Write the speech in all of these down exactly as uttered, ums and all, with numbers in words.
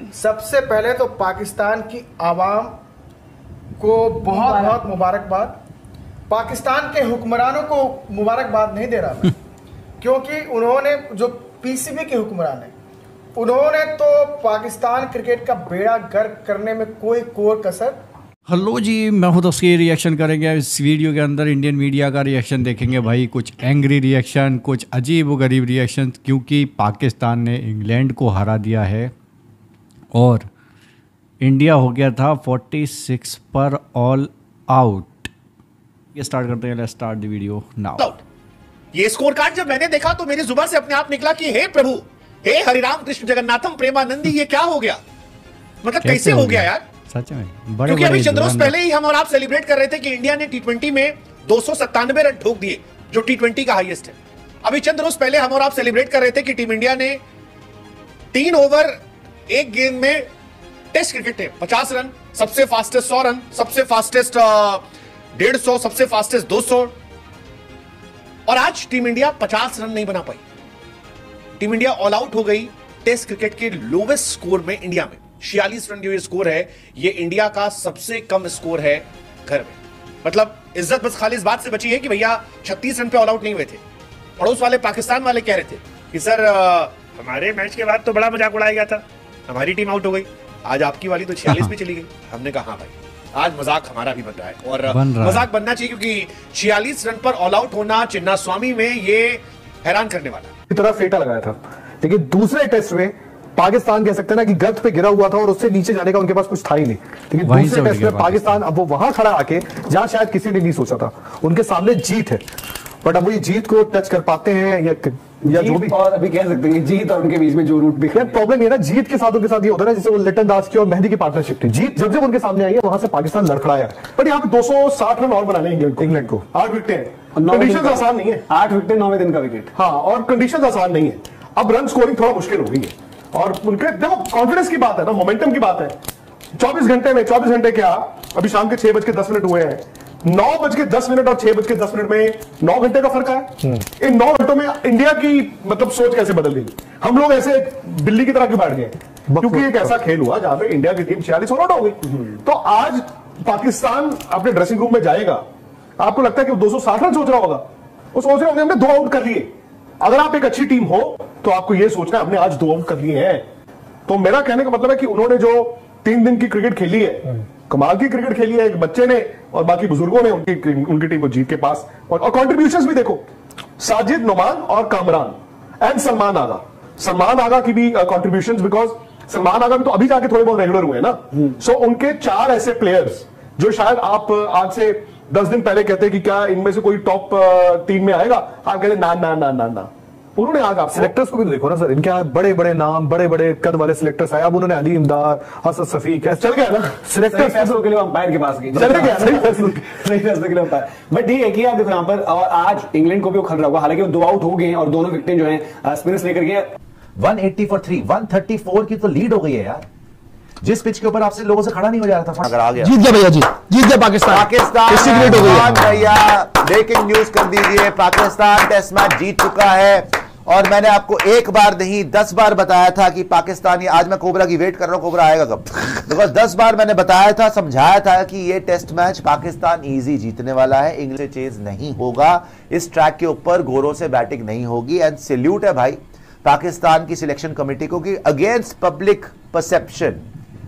सबसे पहले तो पाकिस्तान की आवाम को बहुत बहुत मुबारकबाद। पाकिस्तान के हुक्मरानों को मुबारकबाद नहीं दे रहा मैं, क्योंकि उन्होंने जो पीसीबी के हुक्मरान हैं उन्होंने तो पाकिस्तान क्रिकेट का बेड़ा गर्क करने में कोई कोर कसर। हेलो जी, मैं हूं। तो उसकी रिएक्शन करेंगे इस वीडियो के अंदर। इंडियन मीडिया का रिएक्शन देखेंगे भाई, कुछ एंग्री रिएक्शन, कुछ अजीब व गरीब रिएक्शन, क्योंकि पाकिस्तान ने इंग्लैंड को हरा दिया है और इंडिया हो गया था छियालीस पर ऑल आउट। ये स्टार्ट करते हैं, let's start the video now. ये स्कोर कार्ड जब मैंने देखा तो मेरी जुबान से अपने आप निकला कि हे प्रभु, हे हरिराम कृष्ण जगन्नाथम प्रेमानंदी, ये क्या हो गया? मतलब कैसे हो गया यार सच में? बड़े क्योंकि अभी चंद रोज पहले ही हम और आप सेलिब्रेट कर रहे थे कि इंडिया ने टी ट्वेंटी में दो सौ सत्तानवे रन ठोक दिए, जो टी ट्वेंटी का हाईएस्ट है। अभी चंद रोज पहले हम और आप सेलिब्रेट कर रहे थे कि टीम इंडिया ने तीन ओवर एक गेंद में टेस्ट क्रिकेट है पचास रन, सबसे फास्टेस्ट सौ रन, सबसे फास्टेस्ट डेढ़ सौ, सबसे फास्टेस्ट दो सौ, और आज टीम इंडिया पचास रन नहीं बना पाई। टीम इंडिया ऑल आउट हो गई टेस्ट क्रिकेट के लोवेस्ट स्कोर में। इंडिया में छियालीस रन जो ये स्कोर है, ये इंडिया का सबसे कम स्कोर है घर में। मतलब इज्जत बस खाली इस बात से बची है कि भैया छत्तीस रन पे ऑल आउट नहीं हुए थे। पड़ोस वाले पाकिस्तान वाले कह रहे थे कि सर आ, हमारे मैच के बाद तो बड़ा मजाक उड़ाया गया था, हमारी टीम आउट हो गई, आज आपकी वाली तो छियालीस पे चली गई। हमने कहा हाँ भाई, आज मजाक हमारा भी बन रहा है और बन मजाक बनना चाहिए, क्योंकि छियालीस रन पर ऑल आउट होना चिन्ना स्वामी में ये हैरान करने वाला की तरह फेटा लगाया था। लेकिन दूसरे टेस्ट में पाकिस्तान कह सकते हैं ना कि गर्त पे गिरा हुआ था और उससे नीचे जाने का उनके पास कुछ था ही नहीं। लेकिन दूसरे टेस्ट में पाकिस्तान अब वो वहां खड़ा आके जहां शायद किसी ने नहीं सोचा था, उनके सामने जीत है, बट अब वो ये जीत को टच कर पाते हैं या या जो भी, और अभी कह सकते हैं जीत और उनके बीच में जो रूट भी है। प्रॉब्लम ये ना, जीत के साथ उनके साथ ये होता है ना, जैसे वो लिटन दास की और मेहदी की पार्टनरशिप थी। जीत जब जब उनके सामने आई है वहां से पाकिस्तान लड़खड़ाया, बट यहाँ पे दो सौ साठ रन और बनाने इंग्लैंड को। आठ विकेट, कंडीशन आसान नहीं है, आठ विकेट नौवें दिन का विकेट। हाँ, और कंडीशन आसान नहीं है। अब रन स्कोरिंग थोड़ा मुश्किल हो गई है और उनके देखो कॉन्फिडेंस की बात है ना, मोमेंटम की बात है। चौबीस घंटे में चौबीस घंटे क्या, अभी शाम के छह बज के दस मिनट हुए हैं, नौ बज के दस मिनट और छह बज के दस मिनट में नौ घंटे का फर्क है। इन नौ घंटों में इंडिया की मतलब सोच कैसे बदल गई? हम लोग ऐसे बिल्ली की तरह क्यों बैठ गए? क्योंकि एक ऐसा खेल हुआ जहां पे इंडिया की टीम छियालीस ऑल आउट हो गई। तो आज पाकिस्तान अपने ड्रेसिंग रूम में जाएगा, आपको लगता है कि वो दो सौ साठ रन सोच रहा होगा? वो सोच रहे होंगे हमने दो आउट कर लिए। अगर आप एक अच्छी टीम हो तो आपको यह सोचना है हमने आज दो आउट कर लिए हैं। तो मेरा कहने का मतलब है कि उन्होंने जो तीन दिन की क्रिकेट खेली है, कमाल की क्रिकेट खेली है एक बच्चे ने और बाकी बुजुर्गों ने उनकी उनकी टीम को जीत के पास। और, और कंट्रीब्यूशंस भी देखो, साजिद, नुमान और कामरान एंड सलमान आगा। सलमान आगा की भी कंट्रीब्यूशंस, बिकॉज सलमान आगा भी तो अभी जाके थोड़े बहुत रेगुलर हुए ना। सो so, उनके चार ऐसे प्लेयर्स जो शायद आप आज से दस दिन पहले कहते कि क्या इनमें से कोई टॉप तीन में आएगा, आप कहते ना ना ना ना ना। उन्होंने आज आप सिलेक्टर्स को भी देखो ना सर, इनके यहाँ बड़े बड़े नाम, बड़े बड़े कद वाले सिलेक्टर्स आए। अब उन्होंने अली इमदाद, हसन शफीक चल गया ना सिलेक्टर्स फैसलों के लिए अंपायर के पास गए, चल गया सही फैसलों के लिए अंपायर। बट ठीक है कि आप देखो यहाँ पर, और आज इंग्लैंड को भी वो खल रहा होगा, हालांकि वो दो आउट हो गए और दोनों विकेटें जो है स्पिनर्स लेकर गए। One eighty four three, one thirty four की तो लीड हो गई है यार, जिस पिच के ऊपर आपसे लोगों से खड़ा नहीं हो जा रहा था। अगर आ गया, जीत गया भैया जी, जीत गया पाकिस्तान। पाकिस्तान भैया ब्रेकिंग न्यूज कर दीजिए, पाकिस्तान टेस्ट मैच जीत चुका है। और मैंने आपको एक बार नहीं दस बार बताया था कि पाकिस्तान, आज मैं कोबरा की वेट कर रहा हूं, कोबरा आएगा कब? बिकॉज दस बार मैंने बताया था, समझाया था कि ये टेस्ट मैच पाकिस्तान इजी जीतने वाला है, इंग्लैंड से चेज नहीं होगा, इस ट्रैक के ऊपर गोरों से बैटिंग नहीं होगी। एंड सैल्यूट है भाई पाकिस्तान की सिलेक्शन कमेटी को कि against public perception,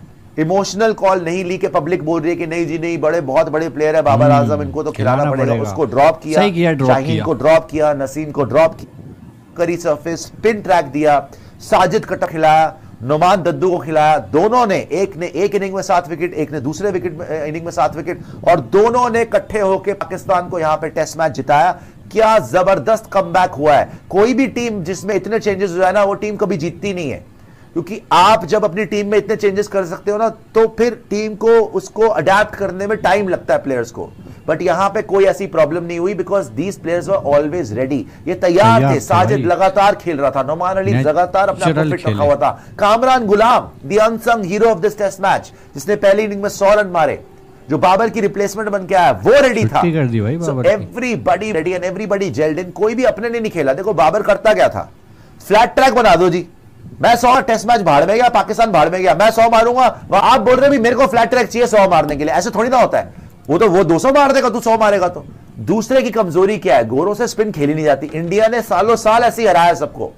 emotional call नहीं ली के पब्लिक बोल रही है कि नहीं जी नहीं, बड़े बहुत बड़े प्लेयर है बाबर आजम, इनको तो खिलाना पड़ेगा, उसको ड्रॉप किया, शाहीन को ड्रॉप किया, नसीम को ड्रॉप किया, करी सरफेस स्पिन ट्रैक दिया, साजिद कटक खिलाया, नुमान दद्दू को खिलाया। दोनों ने, एक ने एक इनिंग में सात विकेट, एक ने दूसरे विकेट इनिंग में सात विकेट, और दोनों ने इकट्ठे होकर पाकिस्तान को यहां पे टेस्ट मैच जिताया। क्या जबरदस्त कमबैक हुआ है। कोई भी टीम जिसमें इतने चेंजेस हो जाए ना, वो टीम कभी जीतती नहीं है, क्योंकि आप जब अपनी टीम में इतने चेंजेस कर सकते हो ना, तो फिर टीम को उसको अडेप्ट करने में टाइम लगता है प्लेयर्स को। बट यहां पे कोई ऐसी प्रॉब्लम नहीं हुई, because these players were always ready, ये तैयार थे। साजिद लगातार खेल रहा था, नुमान अली लगातार अपना फिट रखा हुआ था, Kamran Ghulam the unsung hero of this test match, जिसने पहली इनिंग में सौ रन मारे, जो बाबर की रिप्लेसमेंट बन के आया, वो रेडी था। So everybody ready and everybody gelled in. कोई भी अपने लिए नहीं खेला। देखो बाबर करता क्या था, फ्लैट ट्रैक बना दो जी, मैं सौ टेस्ट मैच भाड़ में गया, पाकिस्तान भाड़ में गया, मैं सौ मारूंगा, आप बोल रहे भी मेरे को फ्लैट ट्रैक चाहिए सौ मारने के लिए, ऐसे थोड़ी ना होता है। वो तो वो दो सौ मार देगा, तू सौ मारेगा तो। दूसरे की कमजोरी क्या है? गोरों से स्पिन खेली नहीं जाती। इंडिया ने सालों साल ऐसे ही हराया सबको।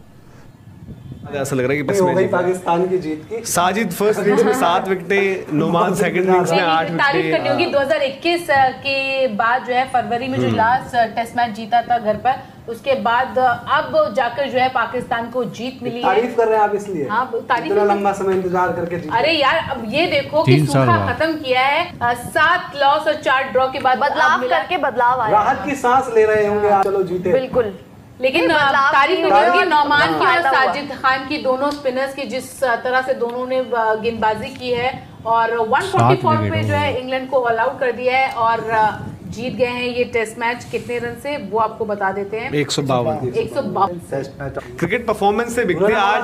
ऐसा लग रहा है कि हो गई पाकिस्तान की जीत की। साजिद फर्स्ट इनिंग्स में सात विकेटें, नोमान सेकंड इनिंग्स में आठ विकेटें। तारीफ करनी होगी दो हज़ार इक्कीस के बाद जो है फरवरी में जो लास्ट टेस्ट मैच जीता था घर पर, उसके बाद अब जाकर जो है पाकिस्तान को जीत मिली है। तारीफ कर रहे हैं आप इसलिए? हाँ, तारीफ इतना लंबा समय इंतजार करके जीते। अरे यार अब ये देखो कि सूखा खत्म किया है, सात लॉस और चार ड्रॉ के बाद बदलाव करके बदलाव आया, राहत की सांस ले रहे होंगे, चलो जीते। बिल्कुल, लेकिन तारीफ होगी नौमान की और साजिद खान की, दोनों स्पिनर्स की, जिस तरह से दोनों ने गेंदबाजी की है और एक सौ चौवालीस पे जो है इंग्लैंड को ऑल आउट कर दिया है और जीत गए हैं ये टेस्ट मैच। कितने रन से वो आपको बता देते हैं? एक सौ बावन एक सौ बावन क्रिकेट परफॉर्मेंस से बिकते आज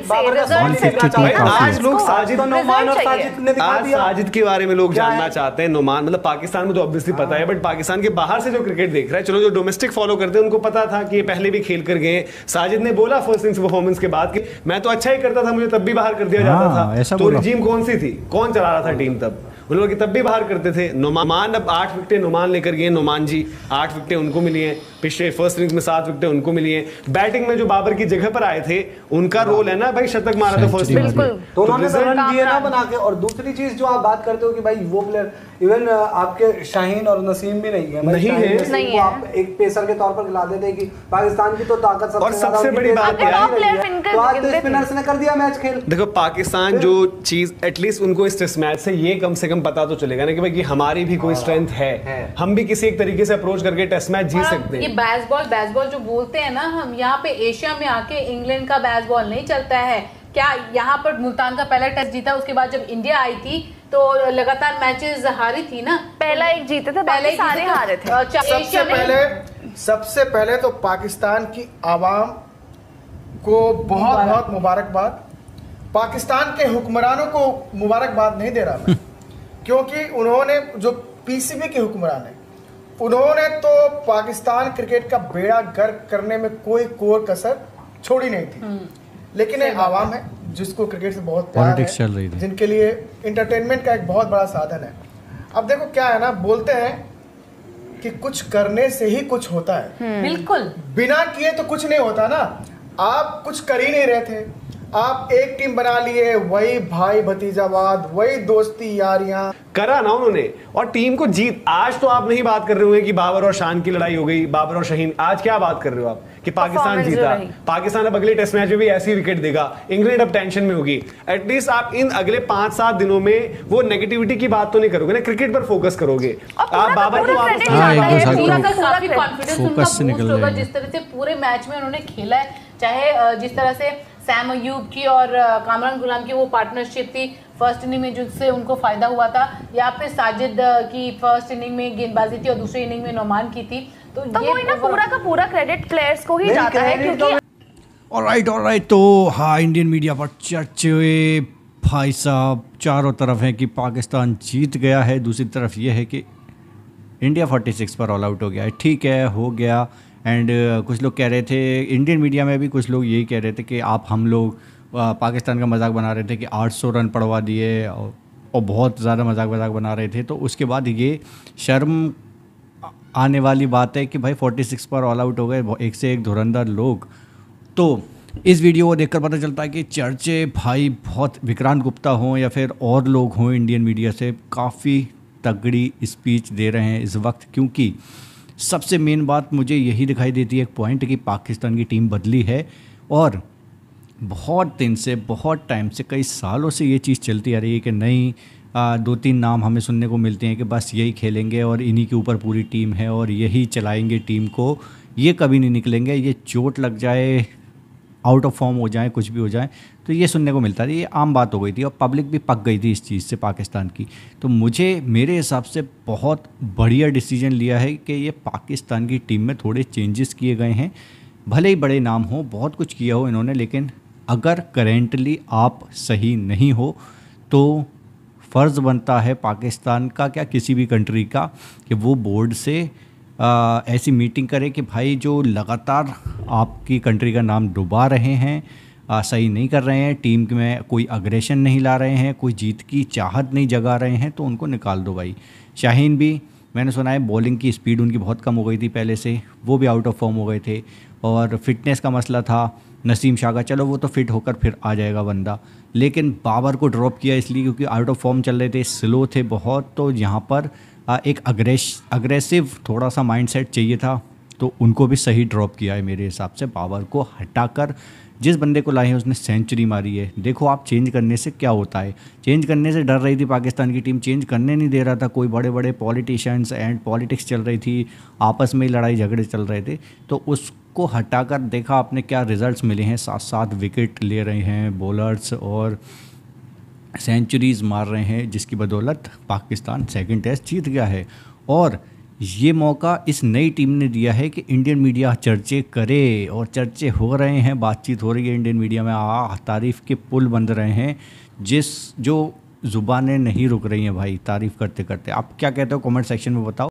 भाई, आज लोग साजिद नोमान और साजिद ने दिखा आज दिया। साजिद के बारे में लोग जानना चाहते हैं। नोमान मतलब पाकिस्तान में तो ऑब्वियसली पता है, बट पाकिस्तान के बाहर से जो क्रिकेट देख रहा है, चलो जो डोमेस्टिक फॉलो करते हैं उनको पता था कि ये पहले भी खेल कर गए। साजिद ने बोला फर्स्ट इनिंग्स परफॉर्मेंस के बाद कि मैं तो अच्छा ही करता था, मुझे तब भी बाहर कर दिया जाता था। तो रिजीम कौन सी थी, कौन चला रहा था टीम तब? उन लोग तब भी बाहर करते थे। नोमान अब आठ विकेटें नोमान लेकर गए, नोमान जी आठ विकेटें उनको मिली हैं, पिछले फर्स्ट इनिंग्स में सात विकेटें उनको मिली हैं। बैटिंग में जो बाबर की जगह पर आए थे उनका रोल है ना भाई, शतक मारा था फर्स्ट इनिंग्स में, तो उन्होंने रन दिए ना बना के। और दूसरी चीज जो आप बात करते हो कि भाई वो प्लेयर, इवन आपके शाहीन और नसीम भी नहीं है, नहीं है, नहीं है। आप एक पेसर के तौर पर खिला देते कि पाकिस्तान की तो ताकत सबसे और सबसे बड़ी बात है तो आज तो स्पिनर्स ने कर दिया मैच खेल। देखो पाकिस्तान जो चीज एटलीस्ट उनको इस टेस्ट मैच से ये कम से कम पता तो चलेगा ना कि भाई कि हमारी भी कोई स्ट्रेंथ है, हम भी किसी एक तरीके से अप्रोच करके टेस्ट मैच जीत सकते हैं। ये बैसबॉल बैसबॉल जो बोलते हैं ना हम, यहाँ पे एशिया में आके इंग्लैंड का बैसबॉल नहीं चलता है क्या? यहाँ पर मुल्तान का पहला टेस्ट जीता, उसके बाद जब इंडिया आई थी तो लगातार मैचेस हारी थी ना, पहला एक जीते थे, पहले सारे हारे थे। सबसे पहले सबसे पहले तो पाकिस्तान की आवाम को बहुत बहुत मुबारकबाद। पाकिस्तान के हुक्मरानों को मुबारकबाद नहीं दे रहा मैं, क्योंकि उन्होंने जो पीसीबी के हुक्मरान है, उन्होंने तो पाकिस्तान क्रिकेट का बेड़ा गर्क करने में कोई कोर कसर छोड़ी नहीं थी। लेकिन एक आवाम है जिसको क्रिकेट से बहुत प्यार है, जिनके लिए इंटरटेनमेंट का एक बहुत बड़ा साधन है। अब देखो क्या है ना, बोलते हैं कि कुछ करने से ही कुछ होता है। बिल्कुल, बिना किए तो कुछ नहीं होता ना। आप कुछ कर ही नहीं रहे थे, आप एक टीम बना लिए, वही भाई भतीजावाद, वही दोस्ती यारियां करा ना उन्होंने, और टीम को जीत। आज तो आप नहीं बात कर रहे होंगे कि बाबर और शान की लड़ाई हो गई, बाबर और शाहीन। आज क्या बात कर रहे हो आप कि पाकिस्तान जीता, पाकिस्तान अब अगले टेस्ट मैच में भी ऐसी विकेट देगा, इंग्लैंड अब टेंशन में होगी। एटलीस्ट आप इन अगले पांच सात दिनों में वो नेगेटिविटी की बात तो नहीं करोगे ना, क्रिकेट पर फोकस करोगे। आप बाबर को काफी कॉन्फिडेंस उनका बूस्ट होगा जिस तरह से पूरे मैच में उन्होंने खेला है। चाहे जिस तरह से सैम अयूब की और कामरान गुलाम की वो पार्टनरशिप थी फर्स्ट इनिंग में, जिससे उनको फायदा हुआ था, या फिर साजिद की फर्स्ट इनिंग में गेंदबाजी थी और दूसरी इनिंग में नोमान की थी। तो, तो ये ना पूरा का पूरा क्रेडिट प्लेयर्स को ही जाता है, क्योंकि ऑलराइट ऑलराइट तो हाँ, इंडियन मीडिया पर चर्चे भाई साहब चारों तरफ है कि पाकिस्तान जीत गया है, दूसरी तरफ ये है कि इंडिया छियालीस पर ऑल आउट हो गया है। ठीक है, हो गया। एंड uh, कुछ लोग कह रहे थे, इंडियन मीडिया में भी कुछ लोग यही कह रहे थे कि आप हम लोग uh, पाकिस्तान का मजाक बना रहे थे कि आठ सौ रन पड़वा दिए और, और बहुत ज़्यादा मजाक मजाक बना रहे थे। तो उसके बाद ये शर्म आने वाली बात है कि भाई छियालीस पर ऑल आउट हो गए, एक से एक धुरंधर लोग। तो इस वीडियो को देखकर पता चलता है कि चर्चे भाई बहुत विक्रांत गुप्ता हों या फिर और लोग हों इंडियन मीडिया से, काफ़ी तगड़ी स्पीच दे रहे हैं इस वक्त। क्योंकि सबसे मेन बात मुझे यही दिखाई देती है, एक पॉइंट कि पाकिस्तान की टीम बदली है और बहुत दिन से, बहुत टाइम से, कई सालों से ये चीज़ चलती आ रही है कि नहीं, आ, दो तीन नाम हमें सुनने को मिलते हैं कि बस यही खेलेंगे और इन्हीं के ऊपर पूरी टीम है और यही चलाएंगे टीम को, ये कभी नहीं निकलेंगे, ये चोट लग जाए, आउट ऑफ फॉर्म हो जाए, कुछ भी हो जाए, तो ये सुनने को मिलता था। ये आम बात हो गई थी और पब्लिक भी पक गई थी इस चीज़ से पाकिस्तान की। तो मुझे मेरे हिसाब से बहुत बढ़िया डिसीजन लिया है कि ये पाकिस्तान की टीम में थोड़े चेंजेस किए गए हैं। भले ही बड़े नाम हो, बहुत कुछ किया हो इन्होंने, लेकिन अगर करेंटली आप सही नहीं हो तो फ़र्ज़ बनता है पाकिस्तान का, क्या किसी भी कंट्री का, कि वो बोर्ड से आ, ऐसी मीटिंग करे कि भाई जो लगातार आपकी कंट्री का नाम डुबा रहे हैं, आ, सही नहीं कर रहे हैं, टीम में कोई अग्रेशन नहीं ला रहे हैं, कोई जीत की चाहत नहीं जगा रहे हैं, तो उनको निकाल दो भाई। शाहीन भी मैंने सुना है बॉलिंग की स्पीड उनकी बहुत कम हो गई थी पहले से, वो भी आउट ऑफ फॉर्म हो गए थे, और फिटनेस का मसला था। नसीम शाह का चलो वो तो फिट होकर फिर आ जाएगा बंदा, लेकिन बाबर को ड्रॉप किया इसलिए क्योंकि आउट ऑफ फॉर्म चल रहे थे, स्लो थे बहुत, तो यहाँ पर एक अग्रेस अग्रेसिव थोड़ा सा माइंडसेट चाहिए था, तो उनको भी सही ड्रॉप किया है मेरे हिसाब से। बाबर को हटाकर जिस बंदे को लाए हैं उसने सेंचुरी मारी है। देखो आप चेंज करने से क्या होता है, चेंज करने से डर रही थी पाकिस्तान की टीम, चेंज करने नहीं दे रहा था कोई, बड़े बड़े पॉलिटिशियंस एंड पॉलिटिक्स चल रही थी, आपस में लड़ाई झगड़े चल रहे थे, तो उसको हटाकर देखा आपने क्या रिजल्ट्स मिले हैं, सात सात विकेट ले रहे हैं बॉलर्स और सेंचुरीज़ मार रहे हैं, जिसकी बदौलत पाकिस्तान सेकंड टेस्ट जीत गया है। और ये मौका इस नई टीम ने दिया है कि इंडियन मीडिया चर्चे करे, और चर्चे हो रहे हैं, बातचीत हो रही है इंडियन मीडिया में, आ तारीफ़ के पुल बन रहे हैं, जिस जो ज़ुबानें नहीं रुक रही हैं भाई तारीफ़ करते करते। आप क्या कहते हो कमेंट सेक्शन में बताओ।